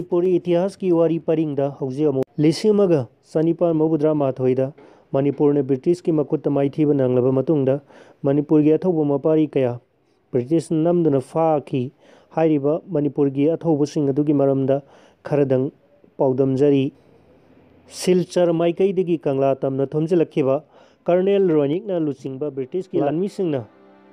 Manipuri इतिहास की वारी परिंगदा हौजे अमु लिसिंग अमगा चनिपाल मौद्रा माथोइदा मणिपुर ने ब्रिटिश की मकुट माइथीब नंगलब मतुंगदा मणिपुर की अथौब मपारी कया ब्रिटिश नमदुना फाखी हाइरिबा मणिपुर की अथौबसिंग अदुगी मरमदा खरदंग पाउदमजरी सिलचर माइकईदगी कंगला तमना थोमजिलखिबा कर्नेल रोनिकना लुचिंगबा ब्रिटिश की लानमीसिंगना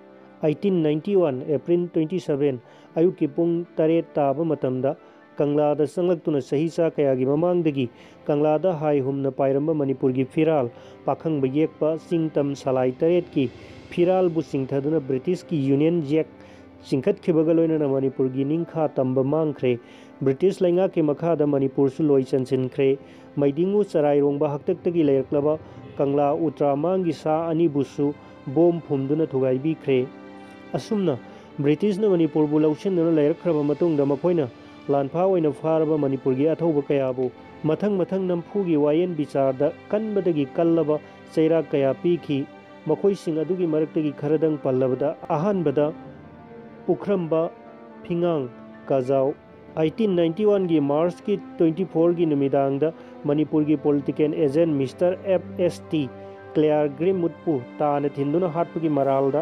1891 एप्रिल 27 अयुकी पुंग तरेट ताब मतमदा कंगलादा संगलक्तुना सहीचा कयागी ममांगदगी कंगलादा हाई हुमना पाइरंबा मणिपुर की फिराल पाखंग येकपा चिंगतम सलाई तरेट की फिराल बु चिंगथदुना ब्रिटिश की यूनियन जैक चिंखतखिबगा लोइनना मणिपुर की निंखा तंब मांगख्रे ब्रिटिश लैंगा के मखादा मणिपुर सु लोई चंसिनख्रे मैदिंगु चराइरोंबा हक्तक्तगी लेरक्लबा कंगला उत्रामांग की सा अनी बुसु बोम फुमदुना थुगाइबिख्रे असुमना ब्रिटिश ने मणिपुर बु लौसिनदुना लेरख्रबा मतुंगदा मखोइना लानफा ओइना फारबा मणिपुर की अथौब कयाबु मथंग मथंग नमफुगी वायेन बिचारदा कनबदगी कल्लबा चैरा कया पीखी मखोइसिंग अदुगी मरक्तगी खरदंग पल्लबदा अहानबदा पुखरंबा फिंगांग काजाव 1891 की मार्च की 24 की नुमिदांगदा मणिपुर की political agent mister FST Clair ग्रीमवुडपु ताना थिंदुना हाटपगी मरालदा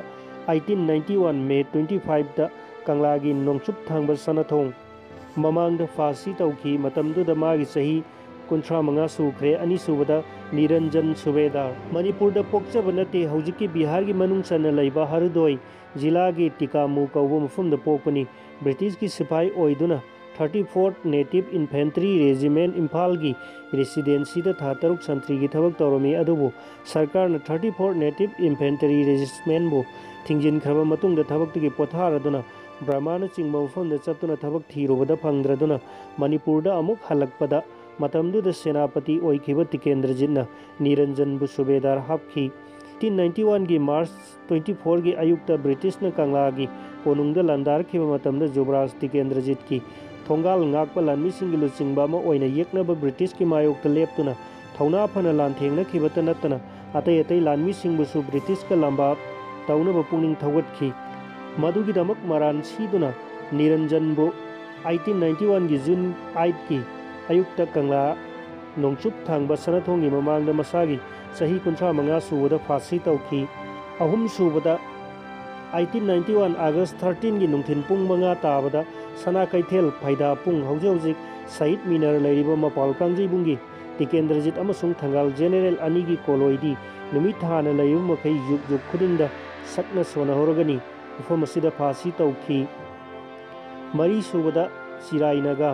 1891 मे 25 दा कंगलागी नोंगचुप थांगबा सनाथोंग ममांग फांसी तौखी मतमदुदा मागी सही 35 सूख्रे अनीसुबदा निरंजन सुबेदार मणिपुर दा पोक्चब नते हौजिकी बिहार की मनुंग चना लैबा हरदोई जिला की टिकामू कौबो मफुम दा पोकनी ब्रिटिश की सिपाही ओइदुना 34th native infantry regiment Imphal की रेसिडेंसी दा था तरुक संतरी की थबक तौरमी अदुबो सरकार ने 34th नेटिव इन्फेंट्री रेजिमेंट बो थिंजिन खरबा मतुंग दा थबक की पोथारदुना ब्रह्माना चिंगबा मफुम दा चतुना थबक थीरुबदा फंगद्रदुना मणिपुर दा अमुक हलकपदा मतमदुदा सेनापति ओइखिबा टिकेंद्रजीतना निरंजन बु सुबेदार हापखी 1891 की मार्च 24 की अयुक्त ब्रिटिश ने कंगला की कोनुंगदा लंदारखिबा मतमदा जुबराज टिकेंद्रजीत की थोंगाल ngakpa lanmising gi luchingba ma oina yeknaba british ki mayokta leptuna thona phana lanthengnakhibata natana atai atai lanmising busu british ka lamba taunaba puning thawatki madugi damak maran siduna niranjan bu 1891 gi june 8 ki ayukta kangla nongchup thangba sanathongi mamangda masagi sahi 35 subada phasi tauki ahum subada 1891 August 13 की नुंथिन पुंग मंगा ताबदा सना कैथेल फायदा पुंग हौजे हौजिक सईद मिनर लैरिबा मपाल कांगजी बुंगी टिकेंद्रजीत अमसुंग थंगाल जेनरल अनी की कोलोइदी नुमित हाना लैरु मखै युग युग खुदिंगदा सकना सोनहरगनी उफम असिदा फासी तौखी मरी सुबदा चिराइनगा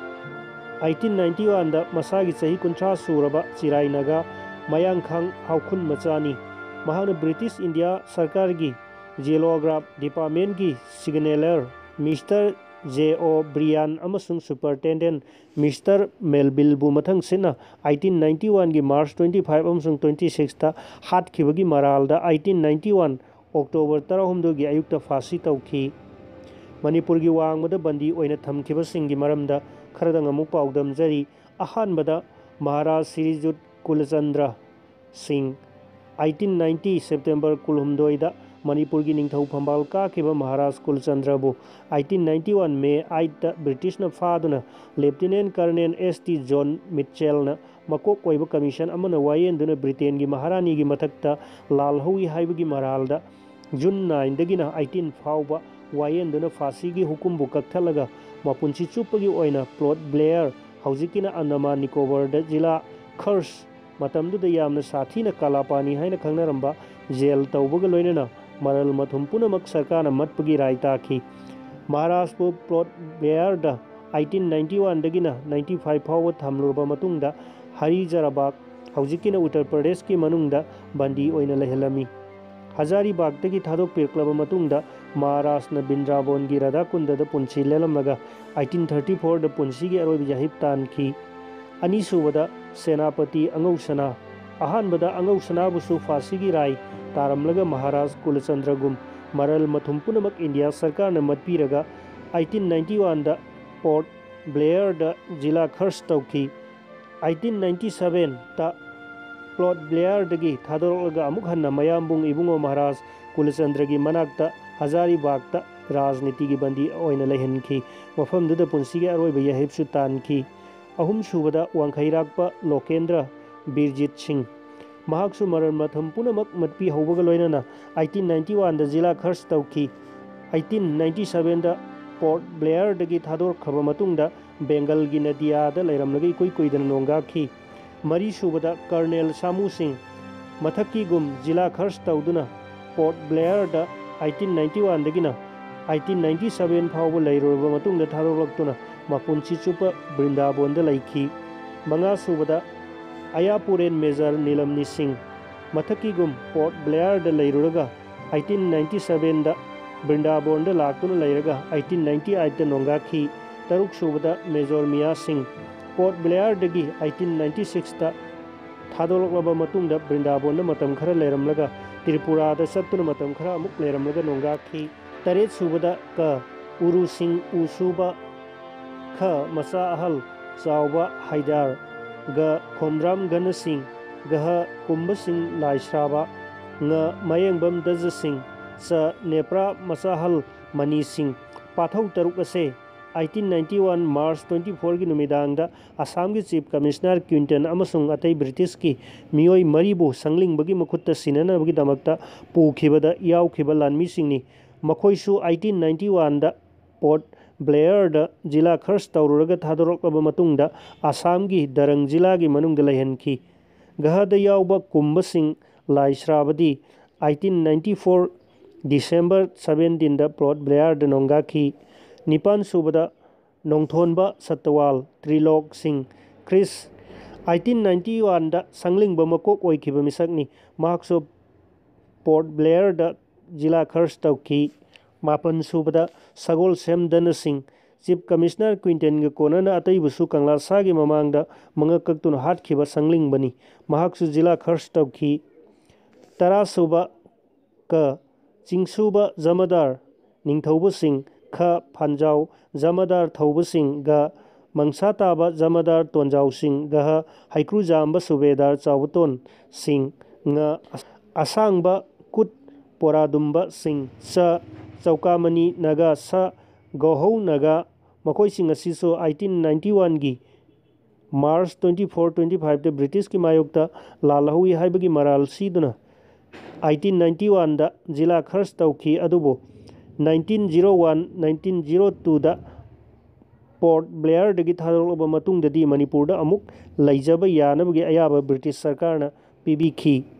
1891 दा मसागी सही 30 सूरबा चिराइनगा मयांखांग हाउखुन मचानी महान ब्रिटिश इंडिया सरकार की जियोग्राफ डिपार्टमेंट की सिग्नेलर मिस्टर J.O. ब्रियान अमसुंग सुपरटेंडेंट मिस्टर मेलबिल बु मथंग सिना 1891 की मार्च 25 अमसुंग 26 ता हाटखिबगी मरालदा 1891 अक्टोबर 13 की अयुक्त फांसी तौखी मणिपुर की वांगमदा बंदी ओइना थमखिबसिंगी मरमदा खरदंग अमुक पाउदमजरी अहानबदा महाराज श्रीजुत कुलचंद्र सिंह 1890 सितंबर कुलहुमदोइदा मणिपुर की निंगथौ फंबाल काखिबा महाराज कुलचंद्र बु 1891 मे 8 ब्रिटिश न फादुना lieutenant colonel S.T. John Mitchell न मकोक ओइबा कमीशन अमना वायेंदुना ब्रिटेन की महारानी की मथक्ता लालहौई हाइबगी मरालदा जून 9 दगिना 18 फाउबा वायेंदुना फांसी की हुकुम बु कक्थलगा मपुंची चुपगी ओइना प्लॉट ब्लेयर हौजिकिना अंडमान निकोबार जिला खर्स मतमदुदा यामना साथीना कालापानी हाइना खंगनरंबा जेल तौबगा लोइनना मरल मथुम पुनमक सरकार मतपगी रायताखी महाराष्ट्र प्लॉट ब्लेयर 1891 दगिना 95 फाव थमलुरबा मतुंगदा हरिजराबाग हौजिकिना उत्तर प्रदेश की मनुंगदा बंदी ओइना लहलमी हजारीबाग दगी थादोक पिरक्लबा मतुंगदा महाराष्ट्र बिंद्राबोन की राधाकुंड पुंसी लेलमगा 1834 द पुंसी की अरोब जाहिब तानखी अनीसुबदा सेनापति अंगौसना अहानबदा अंगौसनाबुसु फांसी की राय तारमलगा महाराज कुलचंद्रगुम मरल मथुम पुनमक इंडिया सरकार ने मतपीरगा 1891 दा पोर्ट ब्लेयर दा जिला खर्च तौखी 1897 ता प्लॉट ब्लेयर दगी थादोरगा अमुक हन्ना मयामबुंग इबुंगो महाराज कुलचंद्र की मनाक्ता हजारीबाग ता राजनीति की बंदी ओइना लेहनखी मफमदुदा पुंसी के अरोइबा याहेबसु तानखी अहुम सुबदा वांखैराकपा लोकेंद्र बीरजीत सिंह महाकसु मरन मथम पुनमक मतपी हौबगा लोइनाना 1891 दा जिला खर्च तौखी 1897 दा पोर्ट ब्लेयर दगी थादोर खबा मतुंगदा बेंगल की नदिया दा लेरमलगी कोई कोइदन नोंगाखी मरी सुबदा कर्नल सामू सिंह मथक्की गुम जिला खर्च तौदुना पोर्ट ब्लेयर दा 1891 दगिना 1897 फाउब लेरोबा मतुंगदा थादोरलक्तुना मपुंसी चुप बृंदावन दा लैखी मंगा सुबदा अयापुरेन मेजर नीलमनी सिंह मथक्की गुम पोर्ट ब्लेयर दा लेरुरगा 1897 दा बृंदावन दा लाक्तुना लेरगा 1898 दा नोंगाखी तरुक सुबदा major Miya Singh Port Blair दगी 1896 दा थादोलक्लबा मतुंगदा बृंदावन दा मतम खरा लेरमलगा त्रिपुरा दा सत्तुना मतम खरा अमुक लेरमलगा नोंगाखी तरेत सुबदा का उरु सिंह उसुबा ख मसा अहल चावबा हैदर ग खोमद्राम गन सिंह गह कुंभ सिंह लाइश्राबा ng mayengबम दज सिंह स नेप्रा मसाहल मनी सिंह पाथौ तरुक असे 1891 मार्च 24 की नुमिदांगदा असम की चीफ कमिश्नर क्विंटन अमसुंग अतै ब्रिटिश की मियोई मरीबु संगलिंगबगी मखुत्ता सिननबगी दमक्ता पुखिबदा याउखिबा लानमी सिंगनी मखोइसु 1891 दा पोर्ट ब्लेयर दा जिला खर्च तौरुरगा थादोरक्लबा मतुंगदा असम की दरंग जिला की मनुंगदा लैहनखी गहदा याउबा कुंभ सिंह लाइश्राबदी 1894 डिसेंबर 17 दा पोर्ट ब्लेयर दा नोंगाखी निपान सुबदा नोंथोनबा सतवाल त्रिलोक सिंह क्रिस 1891 दा संगलिंगबा मकोक ओइखिबा मिसकनी मार्क्सो पोर्ट ब्लेयर दा जिला खर्च तौखी मापन सुबदा सगोल सेम दन सिंह चीफ कमिश्नर क्विंटन के कोनना अतैबुसु कंगलासा की ममांगदा मंगकक्तुन हाटखिबा संगलिंगबनी महाक्सु जिला खर्च तौखी तरा सुबा क चिंगसुबा जमादार निंगथौबा सिंह ख फानजाव जमादार थौबा सिंह ग मंगसा ताबा जमादार तोंजाव सिंह गह हाइक्रू जाम्बा सुबेदार चावतोन सिंह ng असांगबा कुट पोरादुम्बा सिंह स चौकामनी नगा स गौहौ नगा मखोइसिंग असिसु 1891 की मार्च 24-25 दा ब्रिटिश की मायोक्ता लालहौई हाइबगी मराल सीदुना 1891 दा जिला खर्च तौखी अदुबो 1901-1902 दा पोर्ट ब्लेयर दगी थादोरबा मतुंगददी मणिपुर दा अमुक लैजबा यानबगी अयाबा ब्रिटिश सरकारना पीबीखी।